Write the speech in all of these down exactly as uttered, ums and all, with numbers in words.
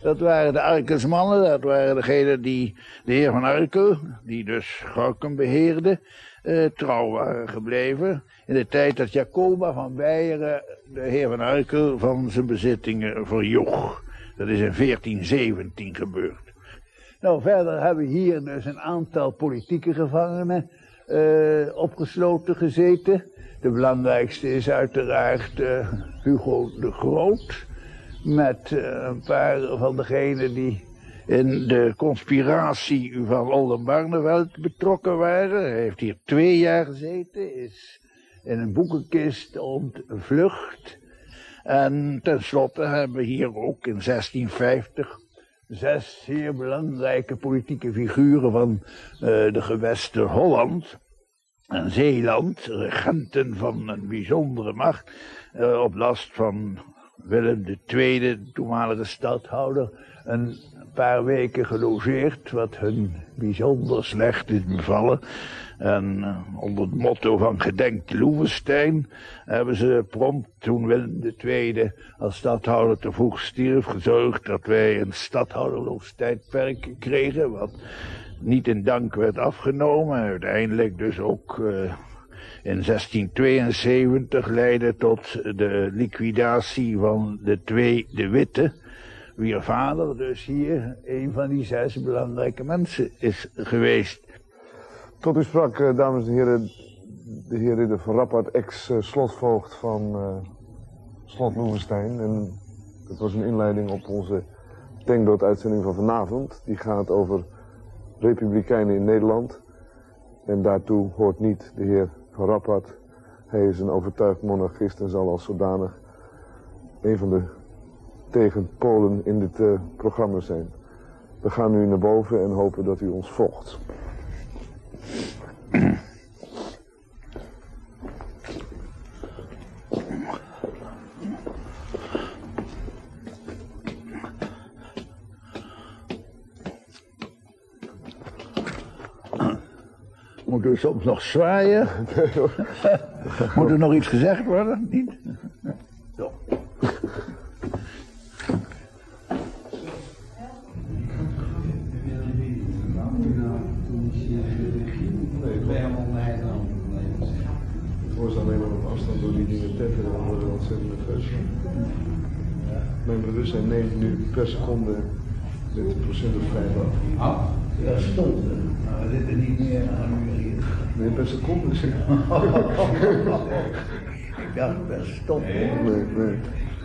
Dat waren de Arkelsmannen, dat waren degenen die de heer van Arkel, die dus Gorinchem beheerde, uh, trouw waren gebleven. In de tijd dat Jacoba van Beieren de heer van Arkel van zijn bezittingen verjoeg. Dat is in veertien zeventien gebeurd. Nou, verder hebben we hier dus een aantal politieke gevangenen uh, opgesloten gezeten. De belangrijkste is uiteraard uh, Hugo de Groot. Met uh, een paar van degenen die in de conspiratie van Oldenbarneveld betrokken waren. Hij heeft hier twee jaar gezeten, is in een boekenkist ontvlucht. En tenslotte hebben we hier ook in zestien vijftig zes zeer belangrijke politieke figuren van uh, de gewesten Holland en Zeeland, regenten van een bijzondere macht, uh, op last van Willem de Tweede, de toenmalige stadhouder, een paar weken gelogeerd, wat hun bijzonder slecht is bevallen. En uh, onder het motto van gedenkt Loevestein hebben ze prompt, toen Willem de Tweede als stadhouder te vroeg stierf, gezorgd dat wij een stadhouderloos tijdperk kregen, wat niet in dank werd afgenomen. Uiteindelijk dus ook uh, in zestien tweeënzeventig leidde tot de liquidatie van de twee de Witte, wier vader dus hier een van die zes belangrijke mensen is geweest. Tot u sprak, uh, dames en heren, de heer Ridder van Rappard, ex-slotvoogd van uh, slot Loevestein. En dat was een inleiding op onze denkbeelduitzending van vanavond. Die gaat over republikeinen in Nederland. En daartoe hoort niet de heer van Rappard. Hij is een overtuigd monarchist en zal als zodanig een van de tegenpolen in dit uh, programma zijn. We gaan nu naar boven en hopen dat u ons volgt. Moet u soms nog zwaaien? Moet er nog iets gezegd worden? Niet? Zo. Het wordt alleen maar op afstand door die dingen tetten, dan worden we ontzettend nerveus van. Mijn bewustzijn neemt nu per seconde dit procent of vijf af. Ah, ja, stond er. Maar we zitten niet meer aan u hier. Nee, per seconde. Ik dacht per stond. Nee, nee.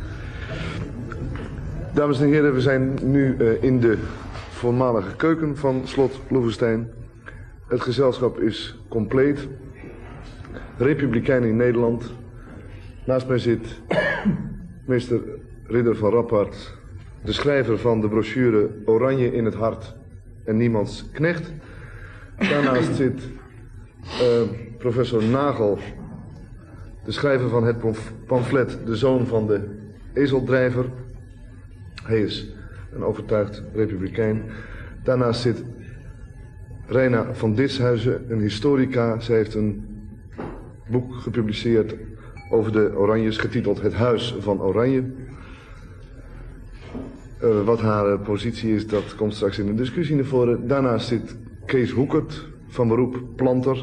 Dames en heren, we zijn nu uh, in de voormalige keuken van slot Loevestein. Het gezelschap is compleet. Republikeinen in Nederland. Naast mij zit meester Ridder van Rappard, de schrijver van de brochure Oranje in het hart en niemands knecht. Daarnaast zit uh, professor Nagel, de schrijver van het pamflet De Zoon van de Ezeldrijver. Hij is een overtuigd republikein. Daarnaast zit Reina van Ditshuizen, een historica. Zij heeft een boek gepubliceerd over de Oranjes, getiteld Het Huis van Oranje. Uh, wat haar uh, positie is, dat komt straks in de discussie naar voren. Daarnaast zit Kees Hoekert, van beroep planter.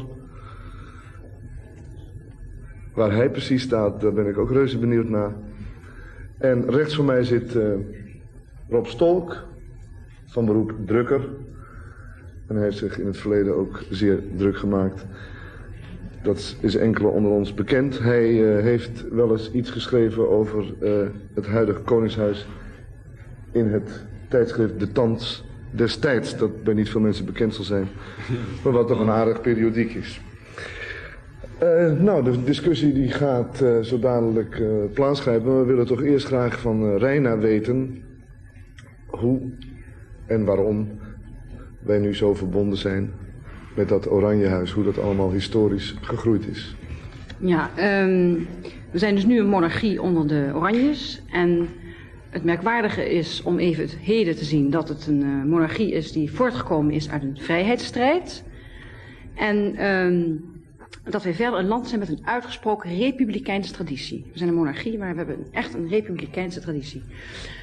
Waar hij precies staat, daar ben ik ook reuze benieuwd naar. En rechts van mij zit uh, Rob Stolk, van beroep drukker. En hij heeft zich in het verleden ook zeer druk gemaakt. Dat is enkele onder ons bekend. Hij uh, heeft wel eens iets geschreven over uh, het huidige Koningshuis in het tijdschrift De Tand destijds. Dat bij niet veel mensen bekend zal zijn, maar wat toch een aardig periodiek is. Uh, nou, de discussie die gaat uh, zo dadelijk uh, plaatsgrijpen, maar we willen toch eerst graag van uh, Reina weten hoe en waarom wij nu zo verbonden zijn met dat Oranjehuis, hoe dat allemaal historisch gegroeid is. Ja, um, we zijn dus nu een monarchie onder de Oranjes. En het merkwaardige is om even het heden te zien dat het een uh, monarchie is die voortgekomen is uit een vrijheidsstrijd. En um, dat wij verder een land zijn met een uitgesproken republikeinse traditie. We zijn een monarchie, maar we hebben echt een republikeinse traditie.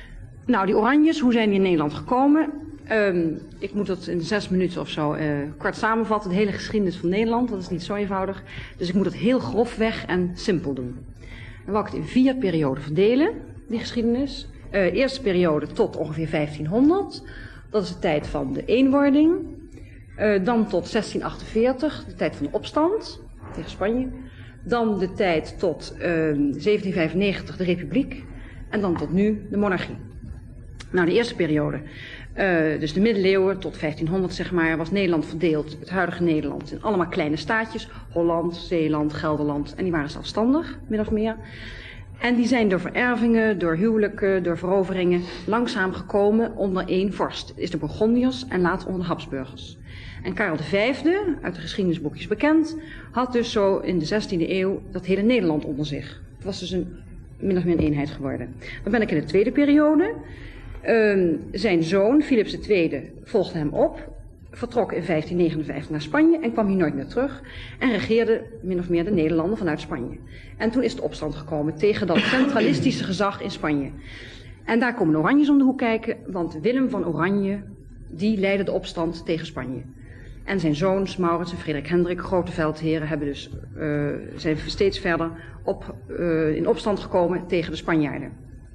Nou, die Oranjes, hoe zijn die in Nederland gekomen? Um, ik moet dat in zes minuten of zo uh, kort samenvatten. De hele geschiedenis van Nederland, dat is niet zo eenvoudig. Dus ik moet het heel grofweg en simpel doen. Dan wil ik het in vier perioden verdelen, die geschiedenis. Uh, eerste periode tot ongeveer vijftienhonderd. Dat is de tijd van de eenwording. Uh, dan tot zestien achtenveertig, de tijd van de opstand tegen Spanje. Dan de tijd tot uh, zeventien vijfennegentig, de republiek. En dan tot nu de monarchie. Nou, de eerste periode, uh, dus de middeleeuwen tot vijftienhonderd zeg maar, was Nederland verdeeld, het huidige Nederland, in allemaal kleine staatjes. Holland, Zeeland, Gelderland. En die waren zelfstandig, min of meer. En die zijn door verervingen, door huwelijken, door veroveringen langzaam gekomen onder één vorst. Het is de Bourgondiërs en later onder de Habsburgers. En Karel de Vijfde, uit de geschiedenisboekjes bekend, had dus zo in de zestiende eeuw dat hele Nederland onder zich. Het was dus een, min of meer een eenheid geworden. Dan ben ik in de tweede periode. Uh, zijn zoon, Philips de Tweede, volgde hem op, vertrok in vijftien negenenvijftig naar Spanje en kwam hier nooit meer terug en regeerde min of meer de Nederlanden vanuit Spanje. En toen is de opstand gekomen tegen dat centralistische gezag in Spanje. En daar komen de Oranjes om de hoek kijken, want Willem van Oranje, die leidde de opstand tegen Spanje. En zijn zoons, Maurits en Frederik Hendrik, grote veldheren, hebben dus, uh, zijn steeds verder op, uh, in opstand gekomen tegen de Spanjaarden.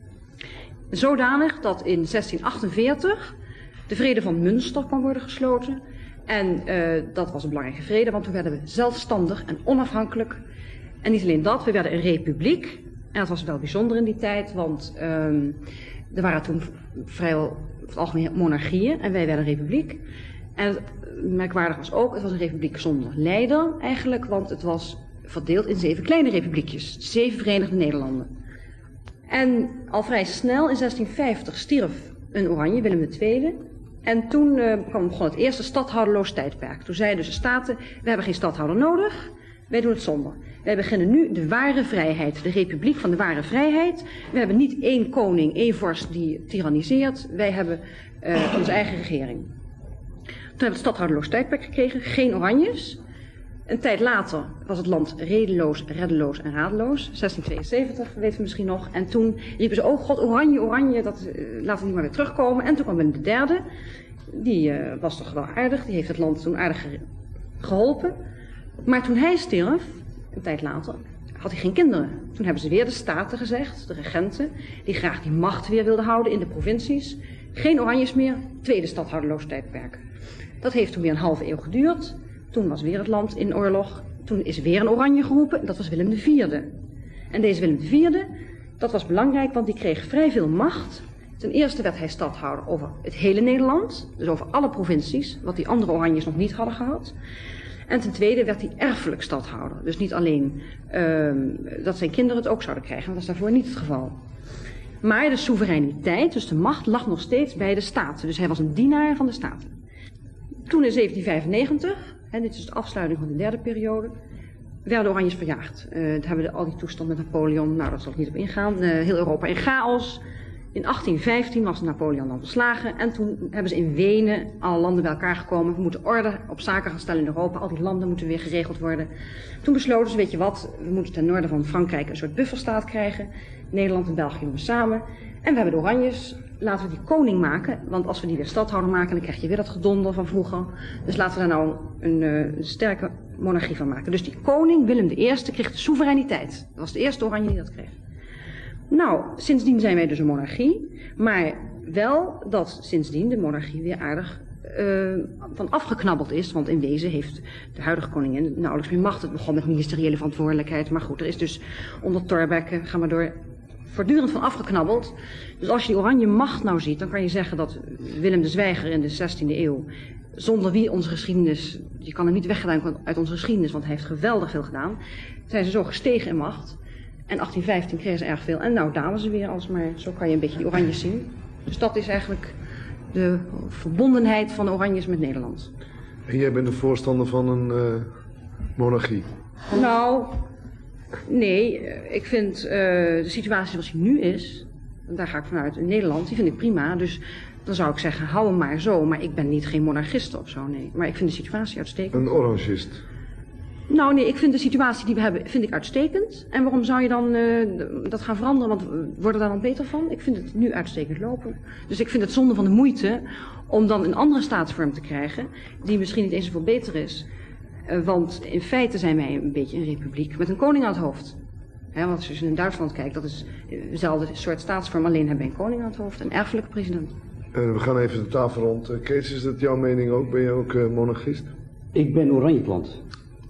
Zodanig dat in zestien achtenveertig de vrede van Münster kon worden gesloten. En uh, dat was een belangrijke vrede, want toen werden we zelfstandig en onafhankelijk. En niet alleen dat, we werden een republiek. En dat was wel bijzonder in die tijd, want uh, er waren toen vrijwel over het algemeen monarchieën en wij werden een republiek. En merkwaardig was ook, het was een republiek zonder leider eigenlijk, want het was verdeeld in zeven kleine republiekjes, zeven Verenigde Nederlanden. En al vrij snel in zestien vijftig stierf een Oranje, Willem de Tweede. En toen uh, begon het eerste stadhouderloos tijdperk. Toen zeiden dus de Staten, we hebben geen stadhouder nodig, wij doen het zonder. Wij beginnen nu de ware vrijheid, de republiek van de ware vrijheid. We hebben niet één koning, één vorst die tyranniseert, wij hebben uh, onze eigen regering. Toen hebben we het stadhouderloos tijdperk gekregen, geen Oranjes. Een tijd later was het land redeloos, reddeloos en radeloos. zestien tweeënzeventig, weten we misschien nog. En toen riepen ze, oh god, Oranje, Oranje, dat, uh, laten we niet maar weer terugkomen. En toen kwam Willem de Derde. Die uh, was toch wel aardig, die heeft het land toen aardig ge geholpen. Maar toen hij stierf, een tijd later, had hij geen kinderen. Toen hebben ze weer de Staten gezegd, de regenten, die graag die macht weer wilden houden in de provincies. Geen Oranjes meer, tweede stadhouderloos tijdperk. Dat heeft toen weer een halve eeuw geduurd. Toen was weer het land in oorlog. Toen is weer een Oranje geroepen. Dat was Willem de Vierde. En deze Willem de Vierde, dat was belangrijk, want die kreeg vrij veel macht. Ten eerste werd hij stadhouder over het hele Nederland. Dus over alle provincies, wat die andere Oranjes nog niet hadden gehad. En ten tweede werd hij erfelijk stadhouder. Dus niet alleen uh, dat zijn kinderen het ook zouden krijgen, want dat is daarvoor niet het geval. Maar de soevereiniteit, dus de macht, lag nog steeds bij de Staten. Dus hij was een dienaar van de Staten. Toen in zeventien vijfennegentig, hè, dit is de afsluiting van de derde periode, werden de Oranjes verjaagd. Uh, daar hebben we al die toestand met Napoleon, nou daar zal ik niet op ingaan. Uh, heel Europa in chaos. In achttien vijftien was Napoleon dan verslagen en toen hebben ze in Wenen alle landen bij elkaar gekomen. We moeten orde op zaken gaan stellen in Europa, al die landen moeten weer geregeld worden. Toen besloten ze, weet je wat, we moeten ten noorden van Frankrijk een soort bufferstaat krijgen. Nederland en België doen we samen. En we hebben de Oranjes, laten we die koning maken, want als we die weer stadhouder maken, dan krijg je weer dat gedonder van vroeger. Dus laten we daar nou een, een sterke monarchie van maken. Dus die koning, Willem de Eerste, kreeg de soevereiniteit. Dat was de eerste Oranje die dat kreeg. Nou, sindsdien zijn wij dus een monarchie, maar wel dat sindsdien de monarchie weer aardig uh, van afgeknabbeld is, want in wezen heeft de huidige koningin nauwelijks meer macht. Het begon met ministeriële verantwoordelijkheid, maar goed, er is dus onder Thorbecke, gaan we door, voortdurend van afgeknabbeld. Dus als je die oranje macht nou ziet, dan kan je zeggen dat Willem de Zwijger in de zestiende eeuw, zonder wie onze geschiedenis, je kan er niet weggedaan uit onze geschiedenis, want hij heeft geweldig veel gedaan, zijn ze zo gestegen in macht. En achttien vijftien kregen ze erg veel. En nou dalen ze weer alsmaar. Zo kan je een beetje die Oranjes zien. Dus dat is eigenlijk de verbondenheid van de Oranjes met Nederland. En jij bent de voorstander van een uh, monarchie? Nou, nee. Ik vind uh, de situatie zoals die nu is, daar ga ik vanuit, in Nederland, die vind ik prima. Dus dan zou ik zeggen, hou hem maar zo. Maar ik ben niet geen monarchist of zo, nee. Maar ik vind de situatie uitstekend. Een orangist? Nou nee, ik vind de situatie die we hebben vind ik uitstekend. En waarom zou je dan uh, dat gaan veranderen? Want wordt er daar dan beter van? Ik vind het nu uitstekend lopen. Dus ik vind het zonde van de moeite om dan een andere staatsvorm te krijgen, die misschien niet eens zoveel beter is. Uh, want in feite zijn wij een beetje een republiek met een koning aan het hoofd. He, want als je in Duitsland kijkt, dat is dezelfde soort staatsvorm, alleen hebben we een koning aan het hoofd, een erfelijke president. Uh, we gaan even de tafel rond. Uh, Kees, is dat jouw mening ook? Ben je ook uh, monarchist? Ik ben Oranjeplant.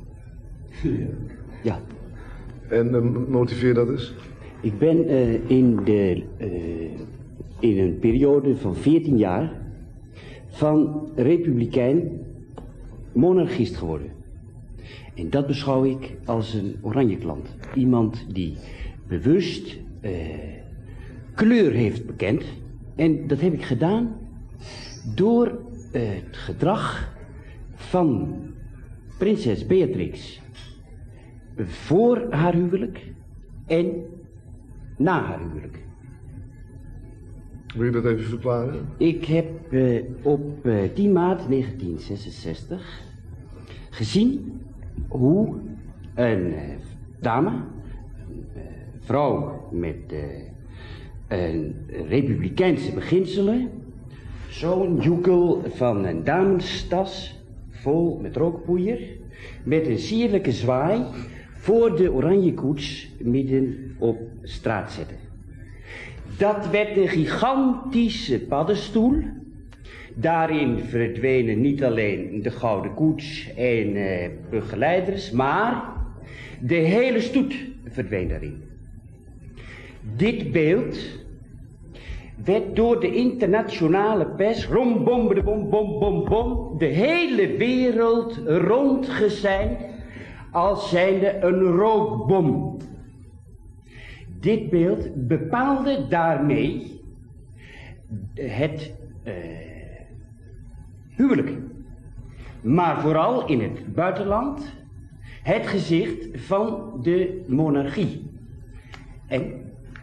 Ja. En uh, motiveer dat eens? Ik ben uh, in, de, uh, in een periode van veertien jaar van republikein monarchist geworden. En dat beschouw ik als een Oranjeklant. Iemand die bewust uh, kleur heeft bekend. En dat heb ik gedaan door uh, het gedrag van prinses Beatrix voor haar huwelijk en na haar huwelijk. Wil je dat even verklaren? Ik heb uh, op uh, tien maart negentien zesenzestig gezien hoe een uh, dame, een uh, vrouw met uh, een republikeinse beginselen, zo'n joekel van een damestas vol met rookpoeier, met een sierlijke zwaai voor de oranje koets midden op straat zetten. Dat werd een gigantische paddenstoel. Daarin verdwenen niet alleen de gouden koets en uh, begeleiders, maar de hele stoet verdween daarin. Dit beeld werd door de internationale pers, rom bom bom bom bom bom, de hele wereld rondgezeind als zijnde een rookbom. Dit beeld bepaalde daarmee het uh, huwelijk, maar vooral in het buitenland het gezicht van de monarchie. En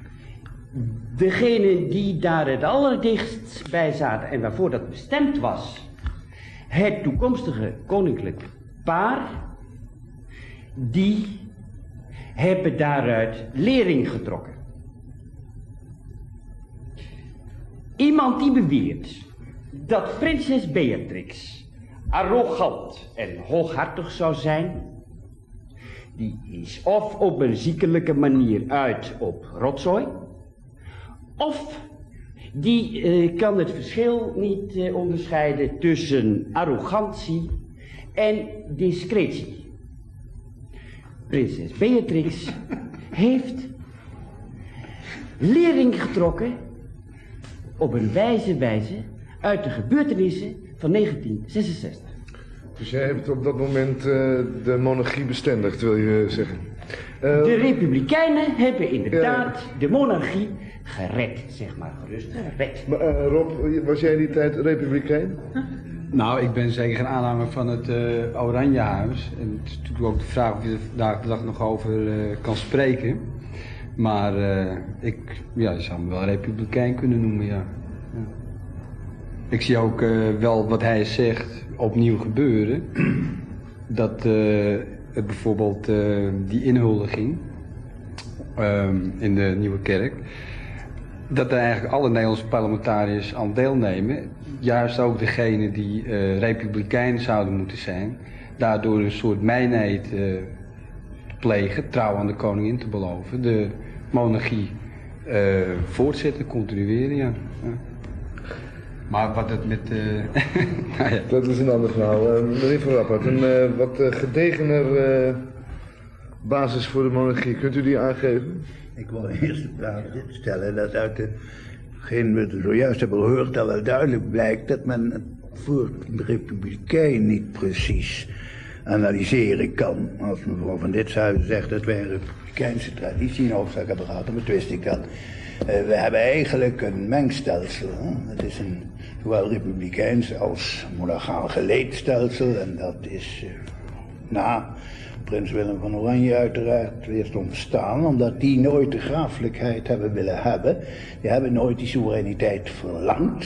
degene die daar het allerdichtst bij zaten en waarvoor dat bestemd was, het toekomstige koninklijk paar, die hebben daaruit lering getrokken. Iemand die beweert dat prinses Beatrix arrogant en hooghartig zou zijn, die is of op een ziekelijke manier uit op rotzooi, of die uh, kan het verschil niet uh, onderscheiden tussen arrogantie en discretie. Prinses Beatrix heeft lering getrokken op een wijze wijze uit de gebeurtenissen van negentien zesenzestig. Dus jij hebt op dat moment uh, de monarchie bestendigd, wil je zeggen? Uh, de Republikeinen hebben inderdaad ja. de monarchie gered, zeg maar gerust, gered. Maar, uh, Rob, was jij in die tijd republikein? Huh? Nou, ik ben zeker geen aanhanger van het uh, Oranjehuis. En het is natuurlijk ook de vraag of je er vandaag de dag nog over uh, kan spreken. Maar uh, ik ja, je zou me wel republikein kunnen noemen, ja. ja. Ik zie ook uh, wel wat hij zegt opnieuw gebeuren. Dat uh, het bijvoorbeeld uh, die inhuldiging um, in de Nieuwe Kerk, dat er eigenlijk alle Nederlandse parlementariërs aan deelnemen. Juist ook degene die uh, republikein zouden moeten zijn. Daardoor een soort mijneed uh, te plegen, trouw aan de koningin te beloven. De monarchie uh, voortzetten, continueren, ja. ja. Maar wat het met... Uh, nou ja. Dat is een ander verhaal. Uh, meneer Van Rappert, een uh, wat uh, gedegener uh, basis voor de monarchie. Kunt u die aangeven? Ik wil eerst de vraag stellen dat uit hetgeen we zojuist hebben gehoord dat wel duidelijk blijkt dat men voor de republikein niet precies analyseren kan. Als mevrouw van Ditshuizen zegt dat wij een republikeinse traditie in hoofdzaak hebben gehad, dan betwist ik dat. Uh, we hebben eigenlijk een mengstelsel. Hè? Het is een zowel republikeins als monarchaal geleid stelsel en dat is uh, na prins Willem van Oranje uiteraard eerst ontstaan, omdat die nooit de graaflijkheid hebben willen hebben. Die hebben nooit die soevereiniteit verlangd.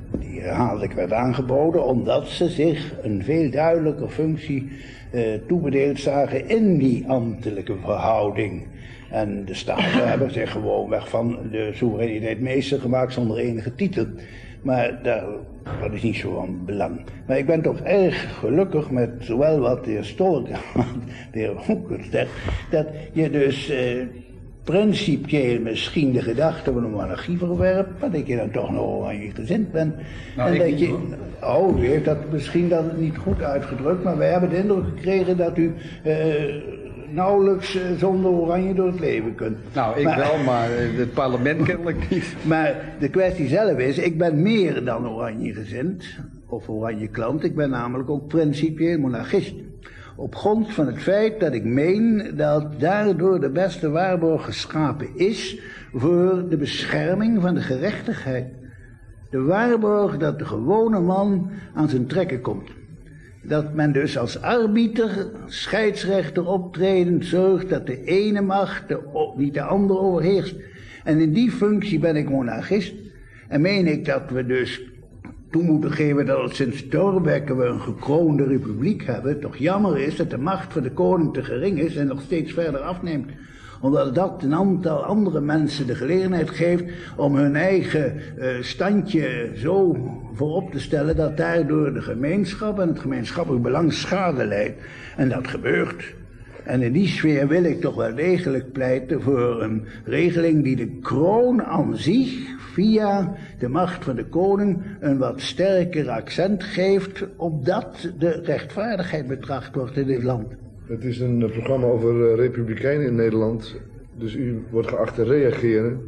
die herhaaldelijk werd aangeboden, omdat ze zich een veel duidelijker functie uh, toebedeeld zagen in die ambtelijke verhouding. En de staten hebben zich gewoonweg van de soevereiniteit meester gemaakt zonder enige titel. Maar daar, dat is niet zo van belang. Maar ik ben toch erg gelukkig met zowel wat de heer Stolk als de heer Hoekert zegt, dat je dus eh, principieel misschien de gedachte van een monarchie verwerpt, maar dat je dan toch nog oranje gezind bent. Nou, en dat niet, je, oh, u heeft dat misschien dan niet goed uitgedrukt, maar wij hebben de indruk gekregen dat u eh, nauwelijks uh, zonder oranje door het leven kunt. Nou, ik maar, wel, maar het parlement kennelijk niet. Maar de kwestie zelf is, ik ben meer dan oranje gezind, of oranje klant, ik ben namelijk ook principieel monarchist. Op grond van het feit dat ik meen dat daardoor de beste waarborg geschapen is voor de bescherming van de gerechtigheid. De waarborg dat de gewone man aan zijn trekken komt. Dat men dus als arbiter, scheidsrechter optredend zorgt dat de ene macht de, niet de andere overheerst. En in die functie ben ik monarchist. En meen ik dat we dus toe moeten geven dat het sinds Thorbecke we een gekroonde republiek hebben. Toch jammer is dat de macht van de koning te gering is en nog steeds verder afneemt. Omdat dat een aantal andere mensen de gelegenheid geeft om hun eigen uh, standje zo voorop te stellen dat daardoor de gemeenschap en het gemeenschappelijk belang schade leidt. En dat gebeurt. En in die sfeer wil ik toch wel degelijk pleiten voor een regeling die de kroon aan zich via de macht van de koning een wat sterker accent geeft, opdat de rechtvaardigheid betracht wordt in dit land. Het is een uh, programma over uh, republikeinen in Nederland, dus u wordt geacht te reageren.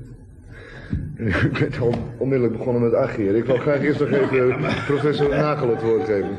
U bent al onmiddellijk begonnen met ageren. Ik wil graag eerst nog even professor Nagel het woord geven.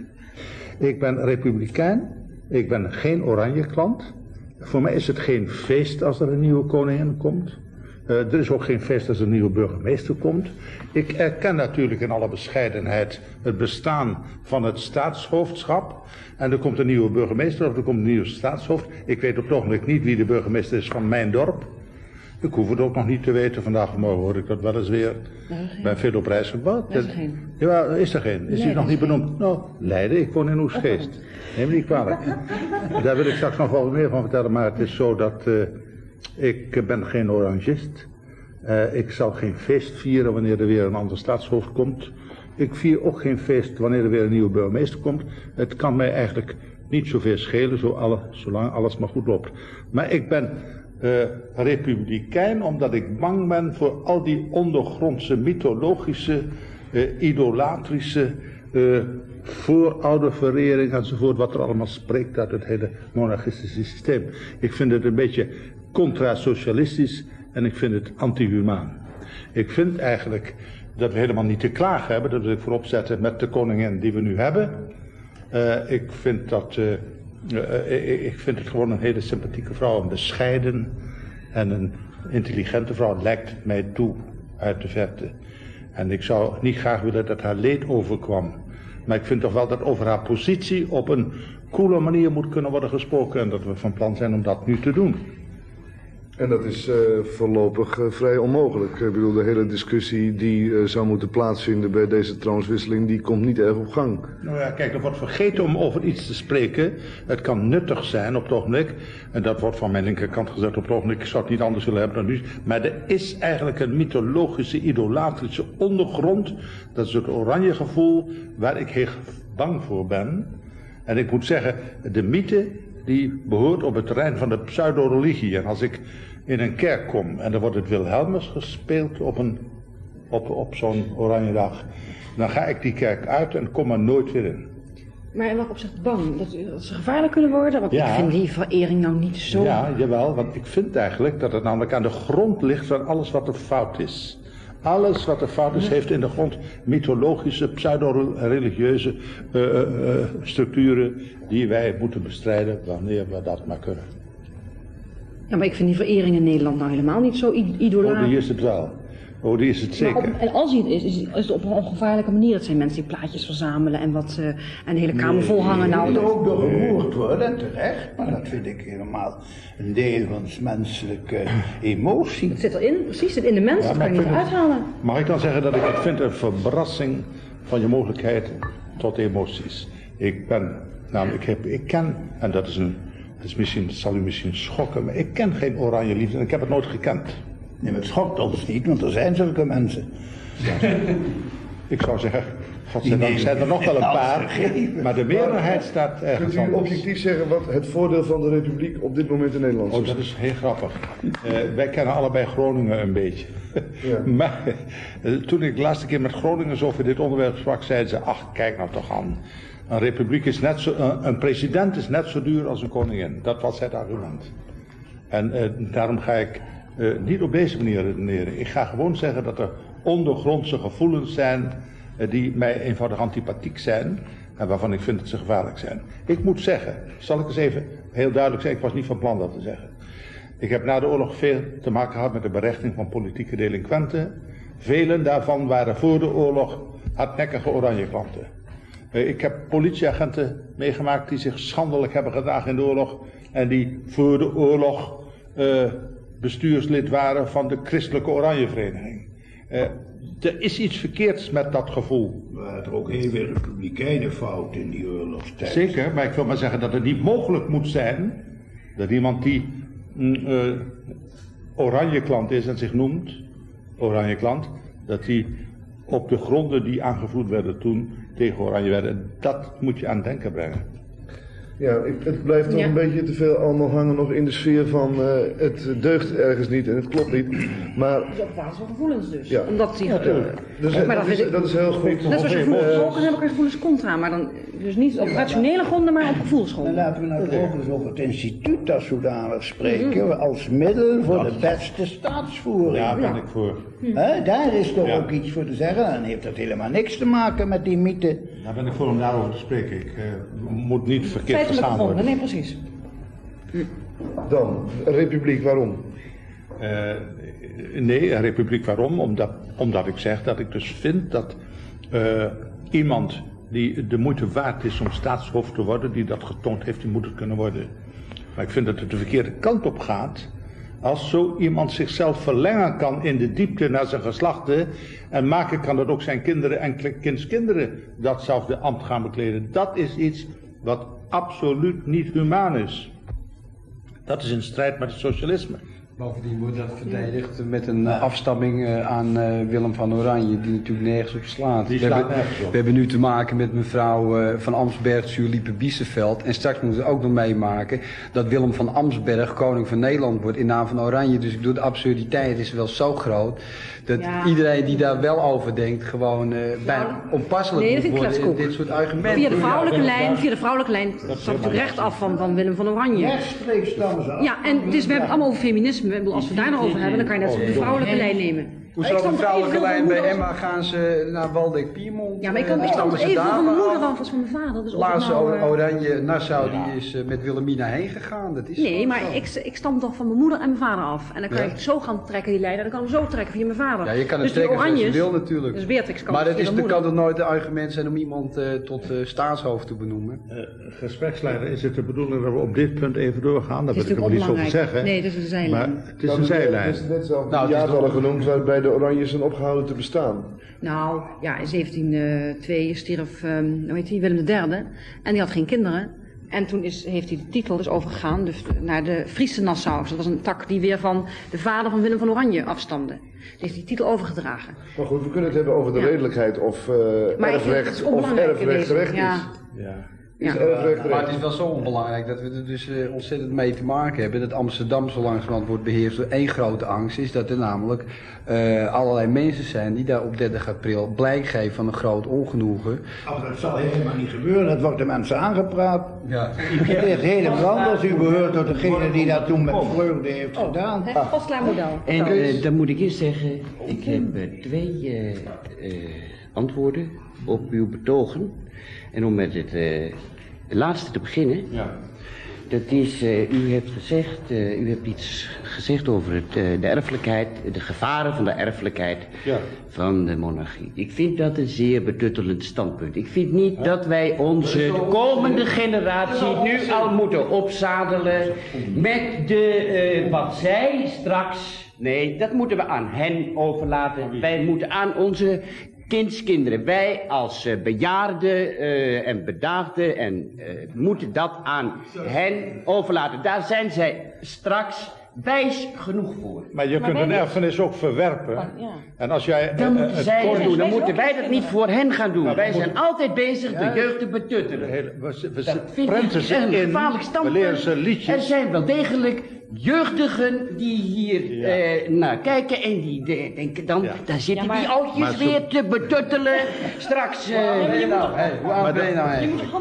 Ik ben republikein, ik ben geen oranje klant. Voor mij is het geen feest als er een nieuwe koningin komt. Uh, er is ook geen feest als er een nieuwe burgemeester komt. Ik erken natuurlijk in alle bescheidenheid het bestaan van het staatshoofdschap. En er komt een nieuwe burgemeester of er komt een nieuwe staatshoofd. Ik weet op het ogenblik niet wie de burgemeester is van mijn dorp. Ik hoef het ook nog niet te weten. Vandaag of morgen hoor ik dat wel eens weer. Ik ben veel op reis gebouwd. Is er geen? Ja, is er geen? Is die nog niet benoemd? Nou, Leiden, ik woon in Oesgeest. Neem me niet kwalijk. Daar wil ik straks nog wel meer van vertellen, maar het is zo dat uh, ik ben geen orangist. Uh, ik zal geen feest vieren wanneer er weer een ander staatshoofd komt. Ik vier ook geen feest wanneer er weer een nieuwe burgemeester komt. Het kan mij eigenlijk niet zoveel schelen, zo alle, zolang alles maar goed loopt. Maar ik ben uh, republikein omdat ik bang ben voor al die ondergrondse, mythologische, uh, idolatrische, uh, voorouderverering enzovoort, wat er allemaal spreekt uit het hele monarchistische systeem. Ik vind het een beetje contra-socialistisch en ik vind het anti-humaan. Ik vind eigenlijk dat we helemaal niet te klagen hebben, dat wil ik voorop zetten met de koningin die we nu hebben. Uh, ik vind dat, uh, uh, ik vind het gewoon een hele sympathieke vrouw, een bescheiden en een intelligente vrouw, lijkt het mij toe uit de verte. En ik zou niet graag willen dat haar leed overkwam. Maar ik vind toch wel dat over haar positie op een koele manier moet kunnen worden gesproken en dat we van plan zijn om dat nu te doen. En dat is uh, voorlopig uh, vrij onmogelijk. Ik bedoel, de hele discussie die uh, zou moeten plaatsvinden bij deze troonswisseling, die komt niet erg op gang. Nou ja, kijk, er wordt vergeten om over iets te spreken. Het kan nuttig zijn op het ogenblik. En dat wordt van mijn linkerkant gezegd op het ogenblik. Ik zou het niet anders willen hebben dan nu. Maar er is eigenlijk een mythologische, idolatrische ondergrond. Dat is het oranje gevoel waar ik heel bang voor ben. En ik moet zeggen, de mythe die behoort op het terrein van de pseudo-religie. En als ik in een kerk kom en er wordt het Wilhelmus gespeeld op, een, op, op zo'n oranje dag, dan ga ik die kerk uit en kom er nooit weer in. Maar in welk opzicht bang? Dat, dat ze gevaarlijk kunnen worden? Want ja. Ik vind die verering nou niet zo... Ja, jawel, want ik vind eigenlijk dat het namelijk aan de grond ligt van alles wat er fout is. Alles wat er fout is, heeft in de grond mythologische, pseudo-religieuze uh, uh, structuren die wij moeten bestrijden wanneer we dat maar kunnen. Ja, maar ik vind die verering in Nederland nou helemaal niet zo idolatisch. Oh, die is het wel. Oh, die is het zeker. Op, en als hij het is, is het op een ongevaarlijke manier. Het zijn mensen die plaatjes verzamelen en wat uh, en de hele kamer vol hangen. Nou, die er ook door geroerd worden, en terecht. Maar dat vind ik helemaal een deel van de menselijke emotie. Het zit erin, precies, het zit in de mens, Ja, dat kan je niet vind uithalen. het- Mag ik dan zeggen dat ik het vind een verbrassing van je mogelijkheid tot emoties. Ik ben, namelijk, ik, heb, ik ken, en dat is een, dat is misschien, dat zal u misschien schokken, maar ik ken geen oranje liefde en ik heb het nooit gekend. Nee, maar het schokt ons niet, want er zijn zulke mensen. Ik zou zeggen, godzijdank zijn er nog wel een paar, maar de meerderheid staat ergens Kunt u anders. objectief zeggen wat het voordeel van de Republiek op dit moment in Nederland Oh, is? dat is heel grappig. Uh, wij kennen allebei Groningen een beetje. Ja. Maar uh, toen ik de laatste keer met Groningers over dit onderwerp sprak, zeiden ze, ach, kijk nou toch aan. Een republiek is net zo, uh, een president is net zo duur als een koningin. Dat was het argument. En uh, daarom ga ik uh, niet op deze manier redeneren. Ik ga gewoon zeggen dat er ondergrondse gevoelens zijn uh, die mij eenvoudig antipathiek zijn en waarvan ik vind dat ze gevaarlijk zijn. Ik moet zeggen, zal ik eens even heel duidelijk zeggen, ik was niet van plan dat te zeggen. Ik heb na de oorlog veel te maken gehad met de berechting van politieke delinquenten. Velen daarvan waren voor de oorlog hardnekkige oranje klanten. Uh, ik heb politieagenten meegemaakt die zich schandelijk hebben gedragen in de oorlog en die voor de oorlog uh, bestuurslid waren van de Christelijke Oranjevereniging. Uh, er is iets verkeerds met dat gevoel. Er waren er ook heel veel republikeinen fout in die oorlogstijd. Zeker, maar ik wil maar zeggen dat het niet mogelijk moet zijn dat iemand die uh, oranje klant is en zich noemt oranje klant, dat die op de gronden die aangevoerd werden toen tegen oranje werden. Dat moet je aan het denken brengen. Ja, ik, het blijft toch Ja. een beetje te veel allemaal hangen nog in de sfeer van uh, het deugt ergens niet en het klopt niet. Maar Dus op basis van gevoelens dus. Ja. Omdat die, ja, tuurlijk. Dus, maar dat, dat is, vind ik- dat is heel goed. net zoals je gevoelens volgen, heb ik er gevoelens contra. Maar dan dus niet op rationele gronden, maar op Dan gevoelsgronden. laten we nou toch ook eens over het instituut als zodanig spreken, als middel voor de beste staatsvoering. Ja, daar ben ik voor. Hè, daar is toch Ja. ook iets voor te zeggen. Dan heeft dat helemaal niks te maken met die mythe. Daar ben ik voor om daarover te spreken. Ik uh, moet niet verkeerd Feitelijke verstaan gronden, worden. nee precies. Dan, Republiek, waarom? Uh, nee, een republiek waarom? Omdat, omdat ik zeg dat ik dus vind dat uh, iemand die de moeite waard is om staatshoofd te worden, die dat getoond heeft, die moet het kunnen worden. Maar ik vind dat het de verkeerde kant op gaat als zo iemand zichzelf verlengen kan in de diepte naar zijn geslachten en maken kan dat ook zijn kinderen en kindskinderen datzelfde ambt gaan bekleden. Dat is iets wat absoluut niet humaan is. Dat is in strijd met het socialisme. Bovendien wordt dat verdedigd met een uh, afstamming uh, aan uh, Willem van Oranje, die natuurlijk nergens op slaat. Die we, slaat hebben, nergens op. we hebben nu te maken met mevrouw uh, van Amsberg, Julipe Bieseveld. En straks moeten we ook nog meemaken dat Willem van Amsberg koning van Nederland wordt in naam van Oranje. Dus ik bedoel, de absurditeit is wel zo groot dat Ja. iedereen die daar wel over denkt gewoon uh, bij onpasselijk Nee, dat moet vind ik worden in kletskoek. dit soort argumenten. Via de vrouwelijke lijn, via de vrouwelijke lijn staat natuurlijk recht af van, van Willem van Oranje. Rechtstreeks stammen ze af. Ja, en dus we hebben het allemaal over feminisme. Ik bedoel, als we daar nou over hebben, dan kan je net zo de vrouwelijke lijn nemen. Hoe Maar ik zal de stam vrouwelijke evenveel lijn van bij mijn moeder Emma gaan ze naar Waldeck-Piermont? Ja, maar ik kan eh, ik stam stammen ze even daar van mijn maar moeder af? af als van mijn vader. Dus of het Laatste nou, eh, Oranje Nassau die is uh, met Wilhelmina heen gegaan. Dat is Nee, gewoon maar zo. ik, ik stam toch van mijn moeder en mijn vader af. En dan kan Ja. je het zo gaan trekken, die lijn, en dan kan ik hem zo trekken via mijn vader. Ja, je kan het dus die trekken zoals je oranjes, wil natuurlijk. Dus Beatrix kan maar het dat is, via dat mijn kan moeder. toch nooit een argument zijn om iemand uh, tot uh, staatshoofd te benoemen? Uh, gespreksleider, is het de bedoeling dat we op dit punt even doorgaan? Daar Het is wil ik er wel natuurlijk iets over onbelangrijk. zeggen. Nee, het is een zijlijn. Maar het is een zijlijn. Het is net zelf Nou, de het is jaartallen nog- genoemd waarbij de Oranjes zijn opgehouden te bestaan. Nou, ja, in zeventien nul twee stierf, um, hoe heet hij, Willem de derde. En die had geen kinderen. En toen is, heeft hij de titel dus overgegaan dus naar de Friese Nassau's. Dat was een tak die weer van de vader van Willem van Oranje afstamde. Die heeft die titel overgedragen. Maar goed, we kunnen het hebben over de Ja. redelijkheid of uh, Maar ik vind het erfrecht of onbelangrijk erfrecht in deze- recht ja. is. Ja. Is Ja. erfrecht Maar het recht? is wel zo onbelangrijk dat we er dus uh, ontzettend mee te maken hebben. Dat Amsterdam zo langzamerhand wordt beheerst door één grote angst. Is dat er namelijk uh, allerlei mensen zijn die daar op dertig april blijk geven van een groot ongenoegen. Oh, dat zal helemaal niet gebeuren, dat wordt de mensen aangepraat. Ja. Het is helemaal anders, u behoort tot degene die dat toen met vreugde heeft gedaan. Hè, vastklaar model. En eh, dan moet ik eerst zeggen, ik heb eh, twee eh, eh, antwoorden op uw betogen. En om met het eh, laatste te beginnen. Ja. Dat is, uh, u hebt gezegd, uh, u hebt iets gezegd over het, uh, de erfelijkheid, de gevaren van de erfelijkheid ja. van de monarchie. Ik vind dat een zeer betuttelend standpunt. Ik vind niet ja. dat wij onze komende generatie nu al moeten opzadelen met de, uh, wat zij straks... Nee, dat moeten we aan hen overlaten. Wij moeten aan onze kindskinderen, wij als uh, bejaarden uh, en bedaagden, en uh, moeten dat aan hen overlaten. Daar zijn zij straks wijs genoeg voor. Maar je maar kunt een erfenis ook verwerpen. Ah, ja. En als jij... Dan uh, moeten zij het doen, dan moeten wij dat niet voor hen gaan doen. Nou, wij zijn moet... altijd bezig ja, de jeugd te betuttelen. Hele, we, we, dat vind ik een gevaarlijk standpunt. Er zijn wel degelijk jeugdigen die hier ja. uh, naar kijken en die de, denken dan, ja. daar zitten ja, maar, die oudjes weer zo... te betuttelen. Straks... Uh, hoe oud ben je nou? Hey, hoe oud ben je nou eigenlijk?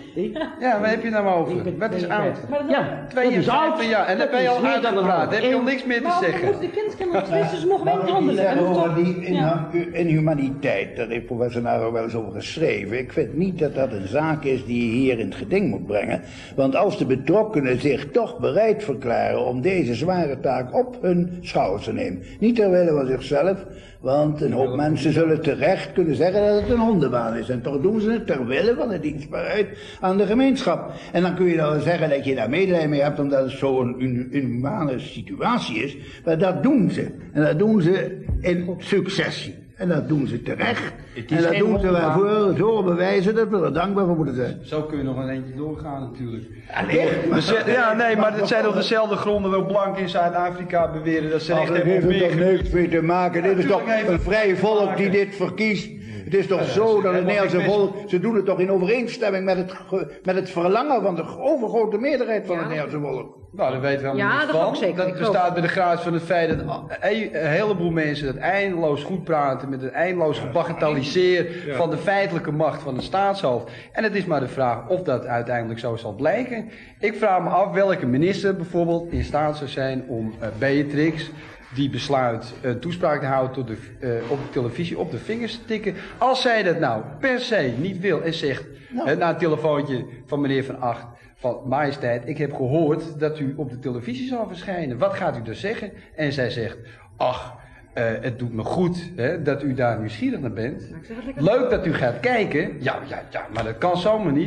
Ja, waar heb je nou over? Wat is oud? Ja, tweeënvijftig jaar. En dan ben je al uitgepraat. Heb je al niks meer te zeggen. Maar de kindskinderen twisten, dus mogen wij niet handelen. Over die inhumaniteit, daar heeft professor Naro wel eens over geschreven. Ik vind niet dat dat een zaak is die je hier in het geding moet brengen. Want als de betrokkenen zich toch bereid verklaren om deze zware taak op hun schouders te nemen. Niet ter wille van zichzelf, want een hoop mensen zullen terecht kunnen zeggen dat het een hondenbaan is. En toch doen ze het ter wille van de dienstbaarheid aan de gemeenschap. En dan kun je dan zeggen dat je daar medelijden mee hebt omdat het zo'n inhumane situatie is. Maar dat doen ze. En dat doen ze in successie. En dat doen ze terecht. En dat doen ze waarvoor zo bewijzen dat we er dankbaar voor moeten zijn. Zo kun je nog een eentje doorgaan natuurlijk. Allee, maar, ja, nee, maar het zijn op dezelfde gronden wel blanken in Zuid-Afrika beweren dat ze recht hebben. Dat heeft er toch niks mee te maken. Dit is toch een vrij volk die dit verkiest. Het is toch ja, zo dat het Nederlandse volk, ze doen het toch in overeenstemming met het, met het verlangen van de overgrote meerderheid van ja. het Nederlandse volk. Nou, dat weten we helemaal ja, niet dat van. Zeker, dat bestaat bij de graad van het feit dat een, een heleboel mensen dat eindeloos goed praten met een eindeloos gebagatelliseer ja. van de feitelijke macht van het staatshoofd. En het is maar de vraag of dat uiteindelijk zo zal blijken. Ik vraag me af welke minister bijvoorbeeld in staat zou zijn om uh, Beatrix, die besluit een toespraak te houden tot de, uh, op de televisie op de vingers te tikken. Als zij dat nou per se niet wil en zegt, nou. uh, na een telefoontje van meneer Van Acht, van majesteit, ik heb gehoord dat u op de televisie zal verschijnen. Wat gaat u dan zeggen? En zij zegt, ach, uh, het doet me goed hè, dat u daar nieuwsgierig naar bent. Leuk dat u gaat kijken. Ja, ja, ja, maar dat kan zomaar niet.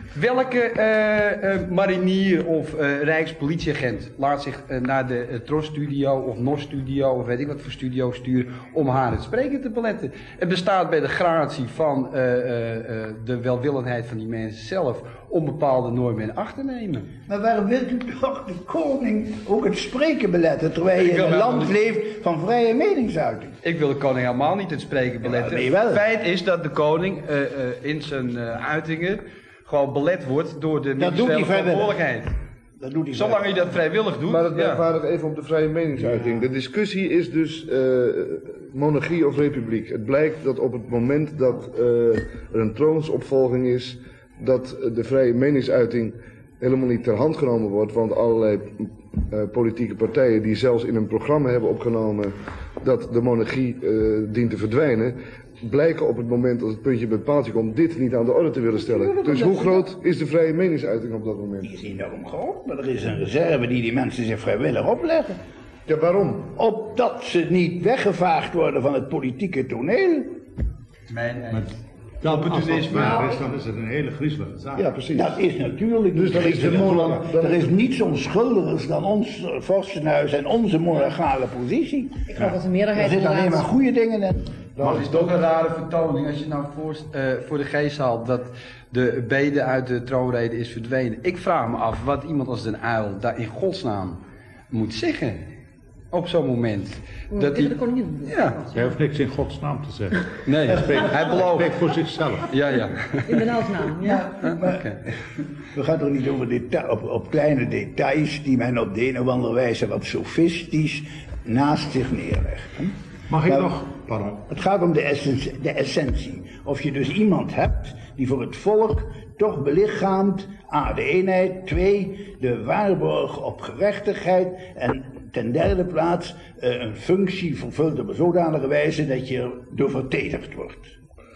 Welke uh, uh, marinier of uh, rijkspolitieagent laat zich uh, naar de uh, Tros-studio of N O S-studio of weet ik wat voor studio sturen om haar het spreken te beletten? Het bestaat bij de gratie van uh, uh, uh, de welwillendheid van die mensen zelf om bepaalde normen in acht te nemen. Maar waarom wilt u toch de koning ook het spreken beletten terwijl je in een land leeft van vrije meningsuiting? Ik wil de koning helemaal niet het spreken beletten. Ja, het feit is dat de koning uh, uh, in zijn uh, uitingen gewoon belet wordt door de ministeriële verantwoordelijkheid. Dat doet hij Zolang hij dat vrijwillig doet. Maar het merkwaardig ja. even op de vrije meningsuiting. De discussie is dus uh, monarchie of republiek. Het blijkt dat op het moment dat uh, er een troonsopvolging is, dat de vrije meningsuiting helemaal niet ter hand genomen wordt. Want allerlei uh, politieke partijen die zelfs in een programma hebben opgenomen dat de monarchie uh, dient te verdwijnen, blijken op het moment dat het puntje bij het paaltje komt dit niet aan de orde te willen stellen. Dus hoe groot is de vrije meningsuiting op dat moment? Die is enorm groot, maar er is een reserve die die mensen zich vrijwillig opleggen. Ja, waarom? Opdat ze niet weggevaagd worden van het politieke toneel. Mijn Dan, als dat waar is, dan is het een hele griezelige zaak. Ja, precies. Dat is natuurlijk. Dus er is, moral, er is niets onschuldigers dan ons vorstenhuis en onze monarchale positie. Ik geloof dat de meerderheid. Er zitten alleen maar goede dingen in. Maar het is toch een rare vertoning als je nou voor, uh, voor de geest haalt dat de bede uit de troonrede is verdwenen. Ik vraag me af wat iemand als Den Uyl daar in godsnaam moet zeggen. Op zo'n moment. Dat hij... de koningin. Ja. Hij hoeft niks in Gods naam te zeggen. Nee, hij, spreekt, hij belooft. Hij spreekt voor zichzelf. Ja, ja. In de naam, ja. ja maar, okay. We gaan toch niet over deta- op, op kleine details die men op de een of andere wijze wat sofistisch naast zich neerlegt. Hm? Mag ik maar, nog? Pardon. Het gaat om de essentie, de essentie. Of je dus iemand hebt die voor het volk toch belichaamt A, de eenheid, twee, de waarborg op gerechtigheid en ten derde plaats uh, een functie vervult op een zodanige wijze dat je door vertederd wordt.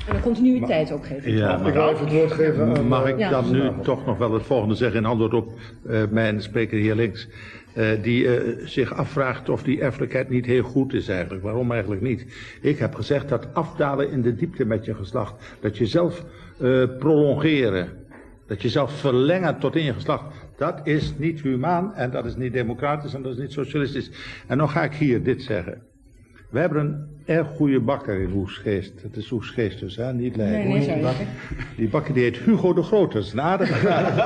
En een continuïteit ook geven. Ja, Ik wil even het woord geven aan... mag ik Ja. dan nu toch nog wel het volgende zeggen in antwoord op uh, mijn spreker hier links. Uh, die uh, zich afvraagt of die erfelijkheid niet heel goed is eigenlijk. Waarom eigenlijk niet? Ik heb gezegd dat afdalen in de diepte met je geslacht, dat je zelf uh, prolongeren, dat je zelf verlengen tot in je geslacht, dat is niet humaan en dat is niet democratisch en dat is niet socialistisch. En dan ga ik hier dit zeggen. We hebben een erg goede bakker in Oegstgeest. Het is Oegstgeest dus, hè? Niet Leiden. Nee, nee, sorry. Die bakker die heet Hugo de Groot, dat is een aardige